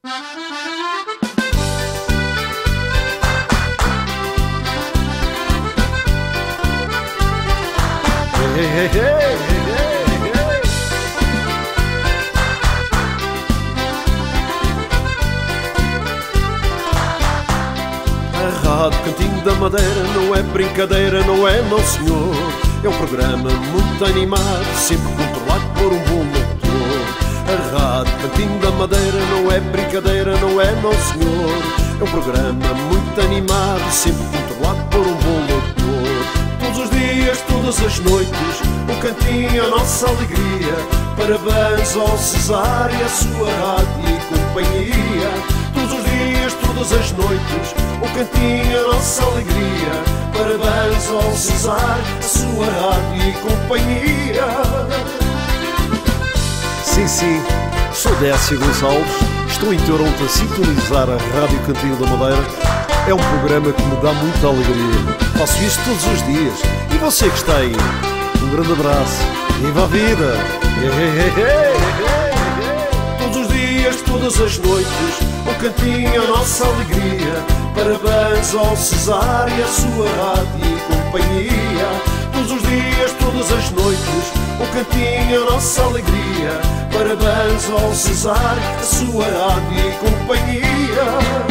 Hey, hey, hey, hey, hey, hey. A Rádio Cantinho da Madeira não é brincadeira, não é, não senhor. É um programa muito animado, sempre controlado por um bom motor. A Rádio Cantinho da Madeira não é brincadeira, não é, não senhor. É um programa muito animado, sempre controlado por um bom motor. Todos os dias, todas as noites, o Cantinho é a nossa alegria. Parabéns ao Cesar e a sua rádio e companhia. Todos os dias, todas as noites, o Cantinho é a nossa alegria. Parabéns ao Cesar, a sua rádio e companhia. Sim, sim, sou Décio Gonçalves, estou em Toronto a sintonizar a Rádio Cantinho da Madeira. É um programa que me dá muita alegria. Faço isto todos os dias. E você que está aí, um grande abraço. Viva a vida! Todos os dias, todas as noites, o Cantinho é a nossa alegria. Parabéns ao Cesar e a sua rádio e companhia. Todos os dias, todas as noites, o Cantinho é a nossa alegria. Parabéns ao Cesar, a sua rádio e companhia.